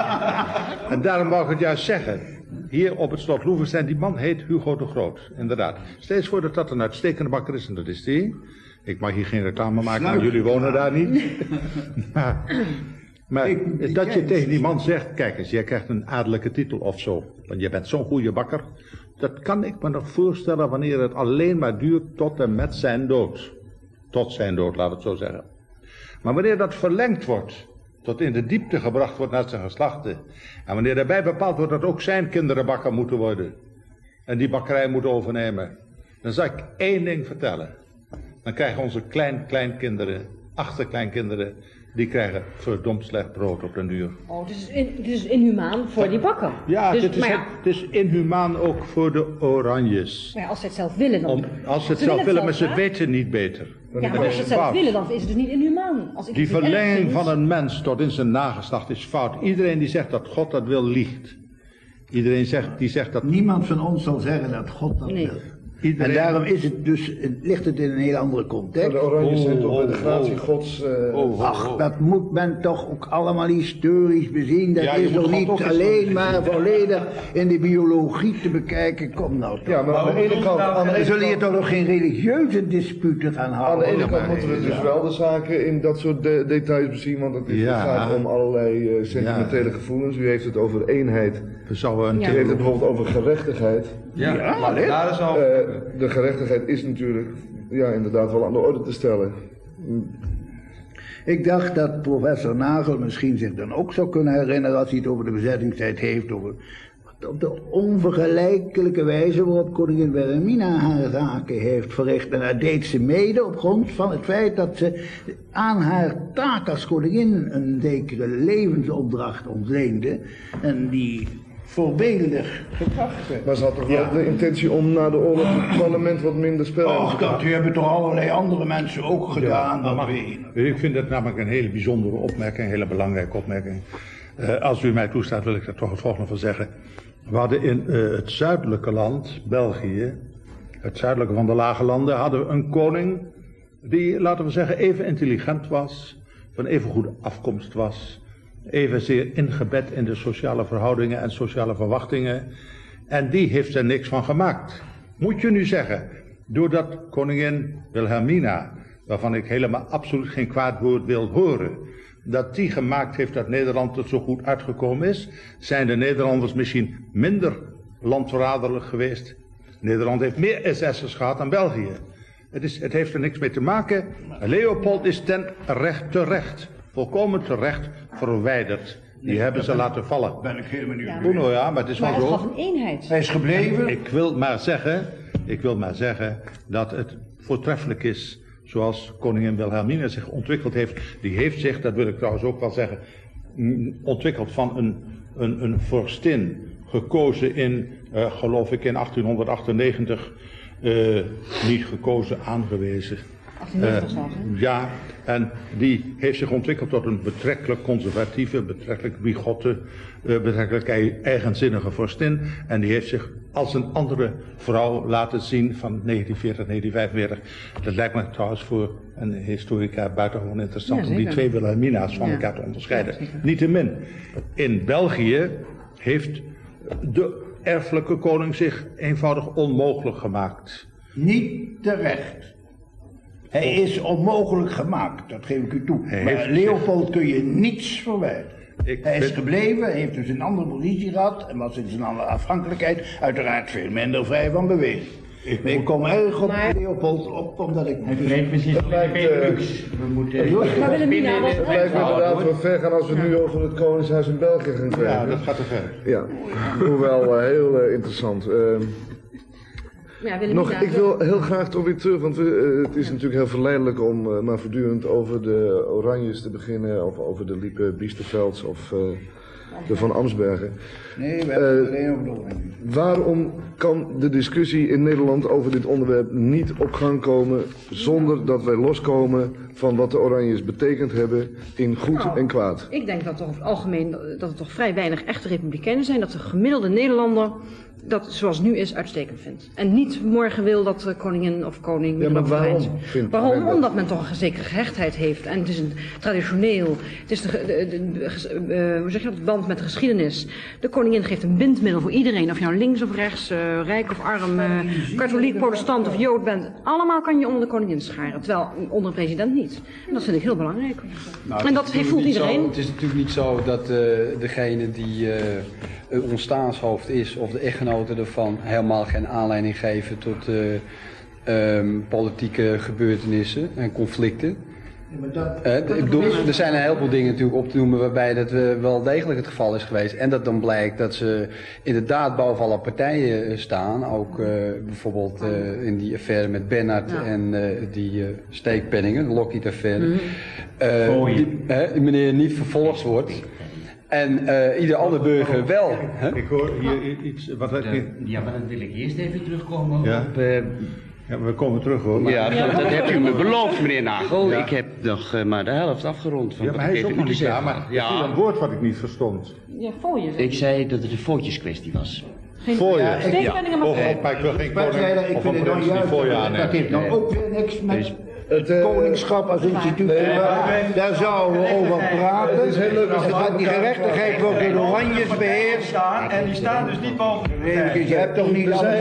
En daarom wou ik het juist zeggen. Hier op het slot Loevestein, die man heet Hugo de Groot, inderdaad. Steeds voor dat dat een uitstekende bakker is, en dat is die. Ik mag hier geen reclame maken, maar jullie wonen daar niet. maar maar ik, dat je tegen die man zegt, kijk eens, jij krijgt een adellijke titel of zo. Want je bent zo'n goede bakker. Dat kan ik me nog voorstellen wanneer het alleen maar duurt tot en met zijn dood. Tot zijn dood, laat het zo zeggen. Maar wanneer dat verlengd wordt, tot in de diepte gebracht wordt naar zijn geslachten. En wanneer daarbij bepaald wordt dat ook zijn kinderen bakker moeten worden. En die bakkerij moeten overnemen. Dan zal ik één ding vertellen. Dan krijgen onze klein-kleinkinderen, achterkleinkinderen, die krijgen verdomd slecht brood op den duur. Oh, het is, in, het is inhumaan voor die bakker. Ja, dus, dit is, maar ja, het is inhumaan ook voor de Oranjes. maar ja, als ze het zelf willen dan. Om, als ze het zelf willen, maar ze weten niet beter. Ja, Dat maar als is ze het zelf fout. willen, dan is het dus niet inhumaan. Als ik Die het niet erg verlenging vind- van een mens tot in zijn nageslacht is fout. Iedereen die zegt dat God dat wil, liegt. Iedereen zegt, die zegt dat... Niemand van ons zal zeggen dat God dat Nee. wil. Iedereen... En daarom is het dus, ligt het in een heel andere context. De Oranjes zijn toch bij de oh, gratie oh. gods... eh, Oh, oh, Ach, oh. dat moet men toch ook allemaal historisch bezien. Dat Ja, je is moet nog God niet ook alleen historisch maar volledig in de biologie te bekijken. Kom nou toch. Ja, maar aan de ene kant... Aan de We ene zullen hier kant, toch nog geen religieuze disputen gaan aan houden. de ene Ja, kant maar- moeten we dus wel de zaken in dat soort de- details bezien, want het, is, Ja. het gaat om allerlei eh, sentimentele Ja. gevoelens. U heeft het over eenheid. We zouden een Ja. U heeft het bijvoorbeeld over gerechtigheid. Ja, Ja, maar hè? daar is al... Eh, de gerechtigheid is natuurlijk ja, inderdaad wel aan de orde te stellen. Ik dacht dat professor Nagel misschien zich dan ook zou kunnen herinneren als hij het over de bezettingstijd heeft, over op de onvergelijkelijke wijze waarop koningin Wilhelmina haar zaken heeft verricht. En dat deed ze mede op grond van het feit dat ze aan haar taak als koningin een zekere levensopdracht ontleende en die voorbeeldig gebracht werd. Maar ze had toch Ja. wel de intentie om na de oorlog het parlement wat minder spel aan te Och, dat hebben toch allerlei andere mensen ook gedaan. dat mag, weet ik. ik vind dat namelijk een hele bijzondere opmerking, een hele belangrijke opmerking. Uh, als u mij toestaat wil ik daar toch het volgende van zeggen. We hadden in uh, het zuidelijke land, België, het zuidelijke van de lage landen, hadden we een koning die, laten we zeggen, even intelligent was, van even goede afkomst was, evenzeer ingebed in de sociale verhoudingen en sociale verwachtingen. En die heeft er niks van gemaakt. Moet je nu zeggen, doordat koningin Wilhelmina, waarvan ik helemaal absoluut geen kwaad woord wil horen, dat die gemaakt heeft dat Nederland er zo goed uitgekomen is, zijn de Nederlanders misschien minder landverraderlijk geweest. Nederland heeft meer S S'ers gehad dan België. Het, is, het heeft er niks mee te maken. Leopold is ten recht terecht, volkomen terecht verwijderd. Die hebben ze laten vallen. Ben ik helemaal niet. Ja. Oh, nou ja, maar het is Maar wel het zo. gaf een eenheid. Hij is gebleven. Ik wil maar zeggen, ik wil maar zeggen dat het voortreffelijk is zoals koningin Wilhelmina zich ontwikkeld heeft. Die heeft zich, dat wil ik trouwens ook wel zeggen, mm, ontwikkeld van een, een, een vorstin, gekozen in, uh, geloof ik in achttienhonderdachtennegentig, uh, niet gekozen, aangewezen. achtiennegentig zelfs, hè? Ja, en die heeft zich ontwikkeld tot een betrekkelijk conservatieve, betrekkelijk bigotte, uh, betrekkelijk ei- eigenzinnige vorstin. En die heeft zich als een andere vrouw laten zien van negentien veertig, negentien vijfenveertig. Dat lijkt me trouwens voor een historica buitengewoon interessant Ja, om die zeker. twee Wilhelmina's van Ja. elkaar te onderscheiden. Ja, zeker. Niettemin, in België heeft de erfelijke koning zich eenvoudig onmogelijk gemaakt. Niet terecht. Hij is onmogelijk gemaakt, dat geef ik u toe. Hij Maar heeft Leopold kun je niets verwijten. Ik Hij is vind- gebleven, hij heeft dus een andere positie gehad en was in zijn andere afhankelijkheid uiteraard veel minder vrij van beweging. Ik, ik kom erg op Maar- Leopold op, omdat ik... Het lijkt precies Het lijkt, eh, We moeten... Maar Wilhelmina was Het lijkt me inderdaad wel ver gaan als we nu over het Koningshuis in België gaan krijgen. Ja, dat gaat te ver. Ja, hoewel eh, heel eh, interessant. Eh, Ja, Nog, ik wil heel graag toch weer terug, want we, uh, het is natuurlijk heel verleidelijk om uh, maar voortdurend over de Oranjes te beginnen, of over de Liebe Biestervelds of uh, de Van Amsbergen. Nee, we hebben het Uh, alleen over de Oranje. Waarom kan de discussie in Nederland over dit onderwerp niet op gang komen zonder dat wij loskomen van wat de Oranjes betekend hebben in goed Nou, en kwaad? Ik denk dat toch over het algemeen dat er toch vrij weinig echte republikeinen zijn. Dat de gemiddelde Nederlander dat zoals het nu is uitstekend vindt. En niet morgen wil dat de koningin of koning... Ja, maar waarom zijn. vindt Waarom? men dat? Omdat men toch een zekere gehechtheid heeft. En het is een traditioneel... Het is de, de, de, de, uh, hoe zeg je dat, band met de geschiedenis. De koningin geeft een bindmiddel voor iedereen. Of je nou links of rechts, uh, rijk of arm, uh, katholiek, protestant of jood bent. Allemaal kan je onder de koningin scharen. Terwijl onder een president niet. En dat vind ik heel belangrijk. Nou, en het dat is heeft, voelt niet iedereen. Zo, het is natuurlijk niet zo dat uh, degene die uh, een ontstaanshoofd is of de echtgenoten ervan helemaal geen aanleiding geven tot uh, um, politieke gebeurtenissen en conflicten. Uh, ik bedoel, er zijn een heleboel dingen natuurlijk op te noemen waarbij dat uh, wel degelijk het geval is geweest. En dat dan blijkt dat ze inderdaad boven alle partijen staan. Ook uh, bijvoorbeeld uh, in die affaire met Bernhard ja. en uh, die uh, steekpenningen, de Lockheed-affaire. Mm-hmm. uh, die, uh, die meneer niet vervolgd wordt. En uh, ieder andere burger wel. Hè? Ik hoor hier iets... Wat de, ik... Ja, maar dan wil ik eerst even terugkomen ja. op... Uh, Ja, we komen terug hoor. Maar... Ja, dat, dat hebt u me beloofd, meneer Nagel. Ja. Ik heb nog uh, maar de helft afgerond van ja, maar wat hij ik is ook nog niet klaar, maar ja. Er is een woord wat ik niet verstond. Ja, fooien. Ik zei dat het een fooitjeskwestie was. Voor je? Ja, ja. Of, of, maar ik wil geen koning, ik of vind het nog juist, voor je dat aannemen. heeft nog ook weer niks met Dus, het uh, koningschap als instituut. Nee, maar, daar zouden we over praten. Het is heel leuk dat die gerechtigheid wordt in Oranjes beheerst. En die staan dus niet boven de partij. Nee, je hebt toch niet alle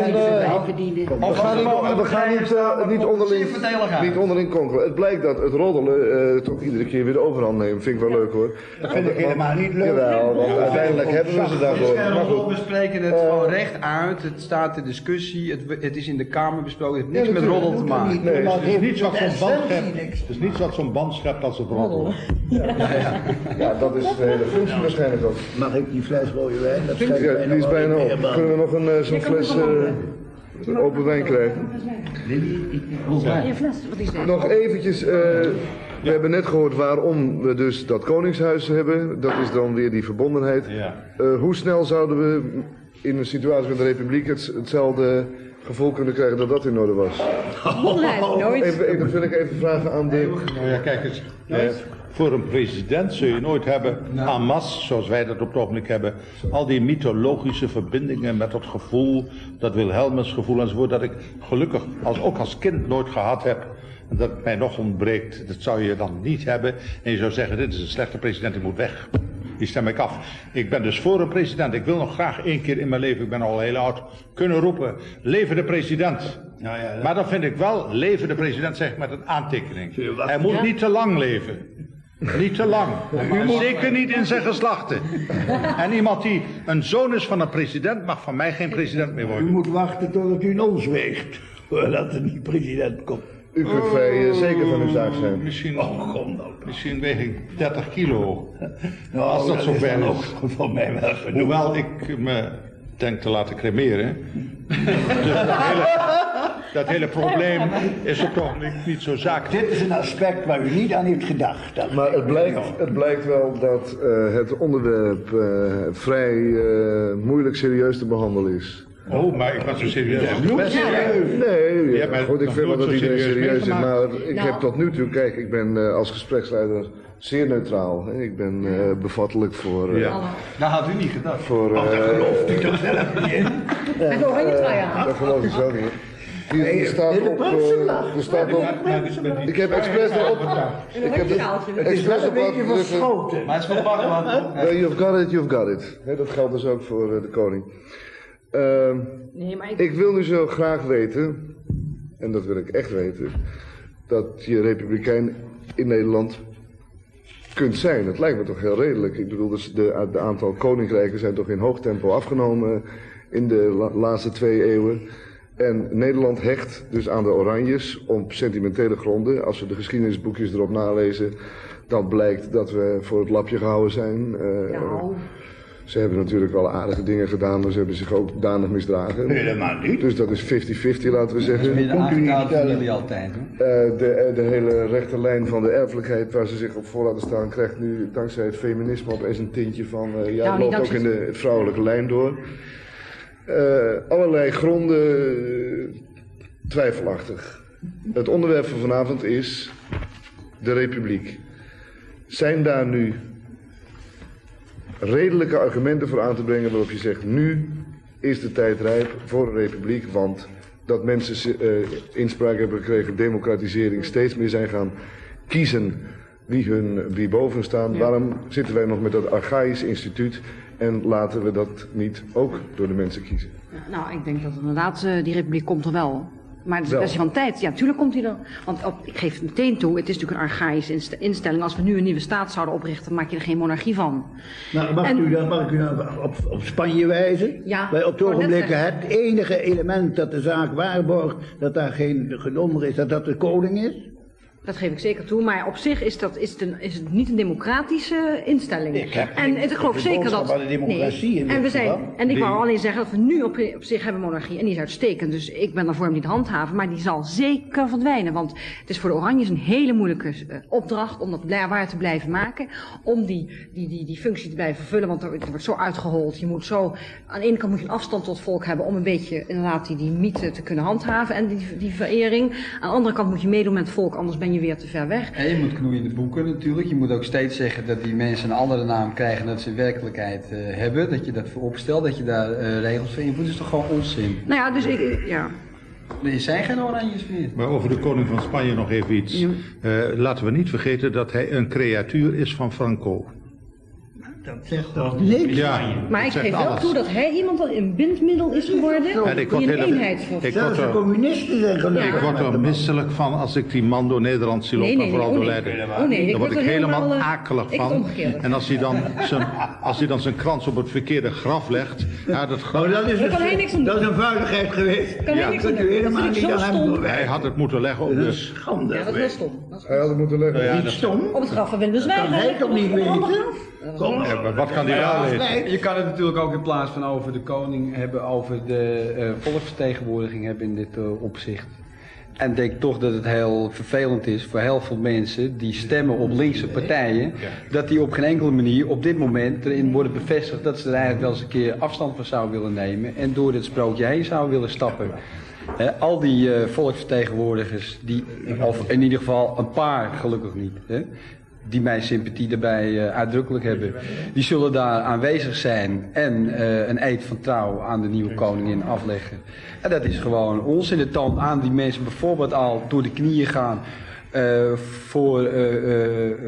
We gaan niet, we gaan niet, uh, niet onderling, niet onderling konkelen. Het blijkt dat het roddelen uh, toch iedere keer weer de overhand neemt. Vind ik wel leuk hoor. Dat vind ik helemaal niet leuk. Jawel, want uiteindelijk hebben we ze daarvoor. Maar goed. We spreken het gewoon recht uit. Het staat ter discussie. Het, het is in de Kamer besproken. Het heeft niks Ja, met roddel te maken. Nee, het is niet wat zo'n band schept. Het is niet wat zo'n band schept als het roddelen. Ja, ja. Ja, dat is de hele functie waarschijnlijk ook. Mag ik die fles rode wijn? Dat Ja, die is bijna op. Kunnen we nog een, uh, zo'n fles uh, open wijn krijgen? Ja, fles, wat is dit? Nog eventjes, uh, we hebben net gehoord waarom we dus dat koningshuis hebben. Dat is dan weer die verbondenheid. Ja. Uh, hoe snel zouden we in een situatie met de republiek het, hetzelfde gevoel kunnen krijgen dat dat in orde was? Oh, nooit. Even, even, dat wil ik even vragen aan de... Nou ja, kijk eens. Eh, voor een president zul je nooit hebben, en masse, zoals wij dat op het ogenblik hebben, al die mythologische verbindingen met dat gevoel, dat Wilhelmus gevoel enzovoort, dat ik gelukkig als, ook als kind nooit gehad heb. En dat het mij nog ontbreekt, dat zou je dan niet hebben. En je zou zeggen, dit is een slechte president, die moet weg. Die stem ik af. Ik ben dus voor een president. Ik wil nog graag één keer in mijn leven, ik ben al heel oud, kunnen roepen, leven de president. Nou ja, dat... Maar dan vind ik wel, leven de president zeg ik met een aantekening. Hij moet niet te lang leven. Niet te lang. Zeker niet in zijn geslachten. En iemand die een zoon is van een president mag van mij geen president meer U worden. moet wachten totdat u in ons weegt, voordat er niet president komt. U kunt vrij uh, zeker van uw zaak zijn. Misschien, Oh, kom nou. misschien weeg ik dertig kilo. Nou, Als dat zo is ver dan is. ook voor mij wel genoeg. Hoewel ik me denk te laten cremeren. Dus dat hele, dat hele probleem is op het ogenblik niet zo zakelijk. Dit is een aspect waar u niet aan heeft gedacht. Dat Maar het blijkt, het blijkt wel dat uh, het onderwerp uh, vrij uh, moeilijk serieus te behandelen is. Oh, maar ik was zo serieus. Nee, Je ja, hebt mij goed, ik nog vind wel nooit dat zo iedereen serieus serieus is, meegemaakt. maar ik Nou. heb tot nu toe, kijk, ik ben uh, als gespreksleider zeer neutraal. Hè. Ik ben uh, bevattelijk voor... Uh, Ja. Dat had u niet gedacht. voor uh, gelooft u toch zelf niet in? En de oranje trui aan. dat geloof ik zo niet. Hier er staat op... Uh, er staat op ik heb expres erop... Ik heb het expres op laten drukken. Maar het is verwacht, man. Uh, you've got it, you've got it. Hè, dat geldt dus ook voor uh, de koning. Uh, Nee, maar ik... Ik wil nu zo graag weten, en dat wil ik echt weten, dat je republikein in Nederland kunt zijn. Het lijkt me toch heel redelijk. Ik bedoel, dus de, de aantal koninkrijken zijn toch in hoog tempo afgenomen in de la, laatste twee eeuwen. En Nederland hecht dus aan de Oranjes op sentimentele gronden. Als we de geschiedenisboekjes erop nalezen, dan blijkt dat we voor het lapje gehouden zijn. Uh, Nou, Ze hebben natuurlijk wel aardige dingen gedaan, maar ze hebben zich ook danig misdragen. Helemaal niet. Dus dat is vijftig vijftig, laten we zeggen. Met de Komt u niet aangetrouwde vertellen? familie altijd, hoor. Uh, de, de hele rechterlijn van de erfelijkheid waar ze zich op voor laten staan, krijgt nu dankzij het feminisme opeens een tintje van, uh, ja, Nou, het niet loopt ook dankzij in de vrouwelijke lijn door. Uh, allerlei gronden uh, twijfelachtig. Het onderwerp van vanavond is de Republiek. Zijn daar nu redelijke argumenten voor aan te brengen waarop je zegt, nu is de tijd rijp voor een republiek, want dat mensen uh, inspraak hebben gekregen, democratisering, steeds meer zijn gaan kiezen wie, hun, wie boven staan. Ja. Waarom zitten wij nog met dat archaïsch instituut en laten we dat niet ook door de mensen kiezen? Nou, ik denk dat inderdaad uh, die republiek komt er wel. Maar het is een kwestie van tijd. Ja, natuurlijk komt hij er. Want op, ik geef het meteen toe, het is natuurlijk een archaïsche instelling. Als we nu een nieuwe staat zouden oprichten, maak je er geen monarchie van. Nou, mag, en, u dan, mag ik u dan op, op Spanje wijzen? Ja, Wij op het ogenblik net het enige element dat de zaak waarborgt, dat daar geen gedonder is, dat dat de koning is? Dat geef ik zeker toe, maar op zich is, dat, is, het, een, is het niet een democratische instelling. Ik heb en ik geloof zeker dat. De democratie nee, in en, we zijn, geval. en ik die... wou alleen zeggen dat we nu op, op zich hebben monarchie en die is uitstekend. Dus ik ben daarvoor hem niet handhaven, maar die zal zeker verdwijnen. Want het is voor de Oranjes een hele moeilijke uh, opdracht om dat waar te blijven maken. Om die, die, die, die functie te blijven vervullen, want er, het wordt zo uitgehold. Je moet zo, aan de ene kant moet je een afstand tot het volk hebben om een beetje inderdaad die, die mythe te kunnen handhaven en die, die verering. Aan de andere kant moet je meedoen met het volk, anders ben je weer te ver weg. En je moet knoeien in de boeken natuurlijk. Je moet ook steeds zeggen dat die mensen een andere naam krijgen dan dat ze in werkelijkheid uh, hebben. Dat je dat voor opstelt, dat je daar uh, regels voor invoert. Dat is toch gewoon onzin? Nou ja, dus ik, ja. Er zijn geen Oranjes meer. Maar over de koning van Spanje nog even iets. Ja. Uh, laten we niet vergeten dat hij een creatuur is van Franco. Dat zegt toch niks? Ja, Maar ik zegt geef wel alles. toe dat hij iemand dat een bindmiddel is geworden En ik die word een heel- eenheid van. ik Zelfs word de er- communisten zijn gelukkig. Ik word met er hem. misselijk van als ik die man door Nederland zie lopen, Nee, nee, vooral nee, door oh nee. Leiden. Oh nee, ik Daar word word ik er helemaal helemaal, uh, akelig ik het van. omgekeerde. En als hij, dan zijn, als hij dan zijn krans op het verkeerde graf legt, ja, dat graf, Nou, dat is, Daar kan dus- hij niks aan doen. dat is een vuiligheid geweest. Kan hij Ja, niks kunt aan u doen. helemaal Dat niet vind ik aan zo hem stom. verwijten. hij had het moeten leggen op Dat is de... een schande. Ja, dat is wel stom. Dat is Hij had het moeten leggen. Ja, Niet dat- stom. op het graf van Willem de Zwijger. Kan hij toch niet Op een ander weten? graf. Kom, Ja, maar wat kan hij wel weten? nee. Je kan het natuurlijk ook in plaats van over de koning hebben, over de uh, volksvertegenwoordiging hebben in dit uh, opzicht. En ik denk toch dat het heel vervelend is voor heel veel mensen die stemmen op linkse partijen, dat die op geen enkele manier op dit moment erin worden bevestigd dat ze er eigenlijk wel eens een keer afstand van zouden willen nemen en door dit sprookje heen zouden willen stappen. He, al die uh, volksvertegenwoordigers, die, of in ieder geval een paar, gelukkig niet, he, die mijn sympathie daarbij uh, uitdrukkelijk hebben, die zullen daar aanwezig zijn en uh, een eed van trouw aan de nieuwe koningin afleggen. En dat is gewoon onzin. Het toont aan die mensen bijvoorbeeld al door de knieën gaan uh, voor uh, uh,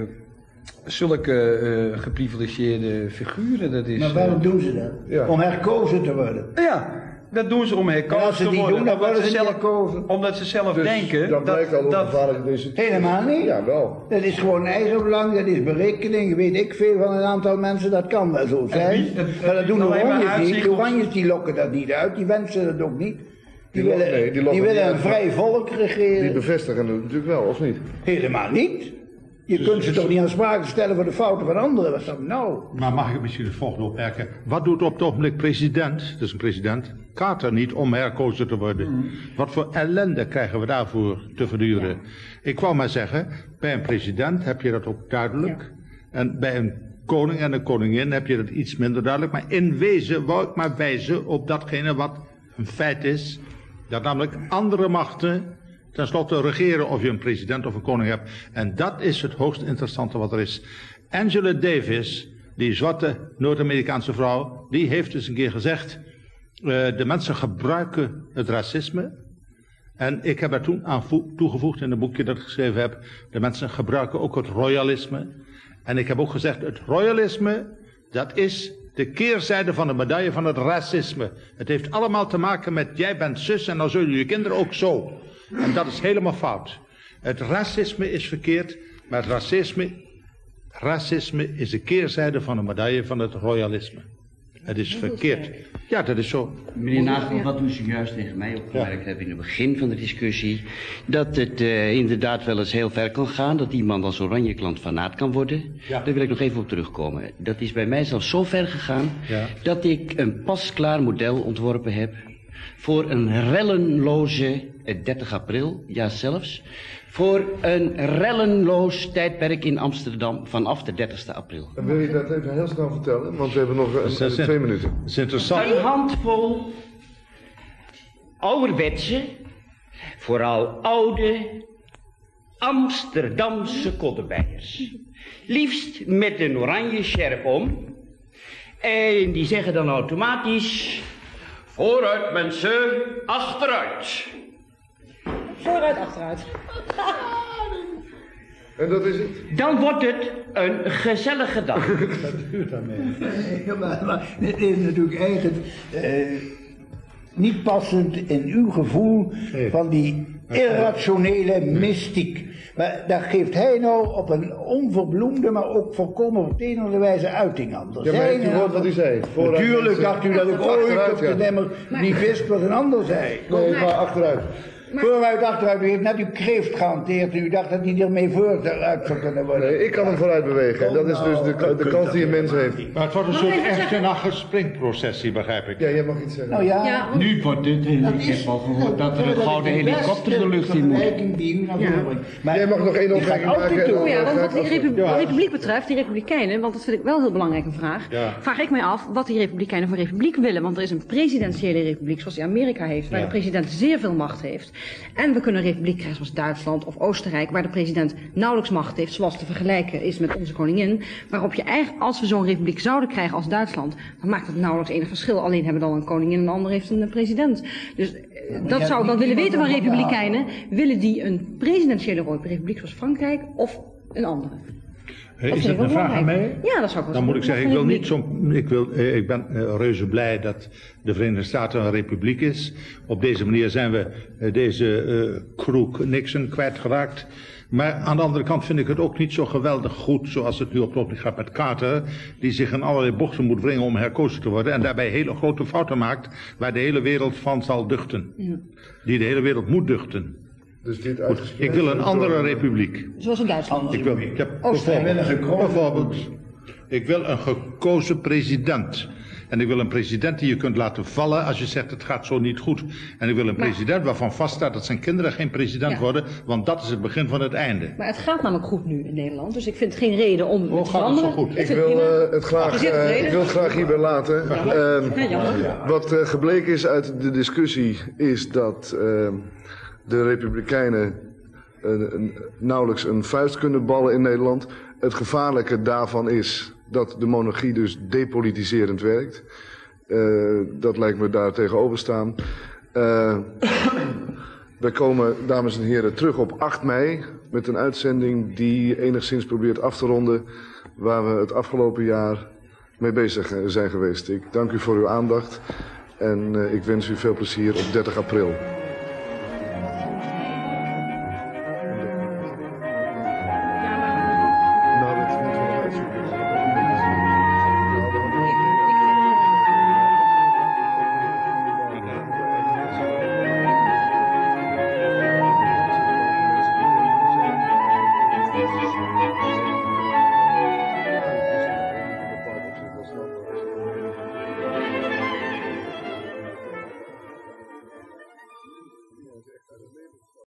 zulke uh, geprivilegeerde figuren. Dat is, Maar waarom uh, doen ze dat? Ja. Om herkozen te worden. ja, dat doen ze om En herkozen als ze te die worden. doen, dan omdat, worden ze ze niet zelf, herkozen. omdat ze zelf Dus denken dan blijkt al dat, hoe dat gevaarlijk deze... Helemaal niet. Ja, wel. Dat is gewoon eigenbelang, dat is berekening, weet ik veel van een aantal mensen, dat kan wel zo zijn. wie- het- Maar dat doen de alleen maar Oranjes niet, uitzicht de op- Oranjes die lokken dat niet uit, die wensen dat ook niet. Die, Die lo- willen, nee, die die lokken willen niet een uit. vrij volk Die regeren. bevestigen het natuurlijk wel, of niet? Helemaal niet. Je kunt ze toch niet aansprakelijk stellen voor de fouten van anderen, wat is dat nou? Maar mag ik misschien het volgende opmerken? Wat doet op het ogenblik president, dus een president, Carter niet om herkozen te worden? Wat voor ellende krijgen we daarvoor te verduren? Ik wou maar zeggen, bij een president heb je dat ook duidelijk. En bij een koning en een koningin heb je dat iets minder duidelijk. Maar in wezen wou ik maar wijzen op datgene wat een feit is. Dat namelijk andere machten tenslotte regeren of je een president of een koning hebt. En dat is het hoogst interessante wat er is. Angela Davis, die zwarte Noord-Amerikaanse vrouw, die heeft eens een keer gezegd, uh, de mensen gebruiken het racisme. En ik heb er toen aan toegevoegd in een boekje dat ik geschreven heb, de mensen gebruiken ook het royalisme. En ik heb ook gezegd, het royalisme, dat is de keerzijde van de medaille van het racisme. Het heeft allemaal te maken met, jij bent zus en dan zullen je kinderen ook zo. En dat is helemaal fout. Het racisme is verkeerd, maar het racisme, racisme is de keerzijde van de medaille van het royalisme. Het is verkeerd. Ja, dat is zo. Meneer Nagel, wat u zojuist tegen mij opgemerkt hebt in het begin van de discussie, dat het uh, inderdaad wel eens heel ver kan gaan, dat iemand als Oranje-klant fanaat kan worden. Ja. Daar wil ik nog even op terugkomen. Dat is bij mij zelfs zo ver gegaan, ja, dat ik een pasklaar model ontworpen heb voor een rellenloze dertig april, ja zelfs, voor een rellenloos tijdperk in Amsterdam vanaf de dertigste april. Dan wil je dat even heel snel vertellen, want we hebben nog een, een, twee minuten. Dat is interessant. Een handvol ouderwetse, vooral oude Amsterdamse koddebeiers. Liefst met een oranje sjerp om. En die zeggen dan automatisch: vooruit mensen, achteruit. Vooruit, achteruit. En dat is het? Dan wordt het een gezellige dag. Dat duurt dan mee. Ja, maar, maar dit is natuurlijk eigenlijk uh, niet passend in uw gevoel nee. van die irrationele mystiek. Maar daar geeft hij nou op een onverbloemde, maar ook volkomen vertenende wijze uiting aan. Ja, maar heeft u gehoord wat hij zei? Natuurlijk dacht u dat ik ooit op de nemmer die wist wat een ander zei. Nee, maar achteruit. Maar... Vooruit, achteruit, u heeft net uw kreeft gehanteerd en u dacht dat hij ermee vooruit zou kunnen worden. Nee, ik kan hem vooruit bewegen. Dat is dus de, de kans die een mens heeft. Maar het wordt een soort echte springprocessie, begrijp ik. Ja, jij mag iets zeggen. Nou ja, ja, nu wordt dit, ik heb al gehoord dat er een gouden helikopter de lucht in moet. Ja. Maar jij mag nog één opmerking maken. Oh ja, want wat die Repu ja. Republiek betreft, die Republikeinen, want dat vind ik wel een heel belangrijke vraag, ja. vraag ik mij af wat die Republikeinen van Republiek willen. Want er is een presidentiële republiek zoals die Amerika heeft, waar ja. de president zeer veel macht heeft. En we kunnen een republiek krijgen zoals Duitsland of Oostenrijk, waar de president nauwelijks macht heeft, zoals te vergelijken is met onze koningin. Waarop je eigenlijk, als we zo'n republiek zouden krijgen als Duitsland, dan maakt het nauwelijks enig verschil. Alleen hebben we dan een koningin en een ander heeft een president. Dus dat zou ik dan willen weten van Republikeinen. Willen die een presidentiële republiek zoals Frankrijk of een andere? Is dat een vraag aan mij? Ja, dat zou ik wel. Dan moet ik zeggen, ik wil niet zo, ik, wil, ik ben uh, reuze blij dat de Verenigde Staten een republiek is. Op deze manier zijn we uh, deze uh, kroeg Nixon kwijtgeraakt. Maar aan de andere kant vind ik het ook niet zo geweldig goed zoals het nu op het ogenblik gaat met Carter, die zich in allerlei bochten moet wringen om herkozen te worden en daarbij hele grote fouten maakt waar de hele wereld van zal duchten. Ja. Die de hele wereld moet duchten. Dus dit Goed, ik wil een andere republiek. Zoals in Duitsland. Ik wil, ik heb bijvoorbeeld, bijvoorbeeld, ik wil een gekozen president. En ik wil een president die je kunt laten vallen als je zegt het gaat zo niet goed. En ik wil een maar, president waarvan vaststaat dat zijn kinderen geen president ja. worden, want dat is het begin van het einde. Maar het gaat namelijk goed nu in Nederland, dus ik vind geen reden om Hoe te gaat het zo goed? Ik, ik, wil, uh, het graag, uh, ik wil het graag hierbij laten. Ja. Uh, ja, wat uh, gebleken is uit de discussie is dat uh, de Republikeinen uh, uh, nauwelijks een vuist kunnen ballen in Nederland. Het gevaarlijke daarvan is dat de monarchie dus depolitiserend werkt. Uh, dat lijkt me daar tegenover staan. Uh, wij komen, dames en heren, terug op acht mei met een uitzending die enigszins probeert af te ronden waar we het afgelopen jaar mee bezig zijn geweest. Ik dank u voor uw aandacht en uh, ik wens u veel plezier op dertig april.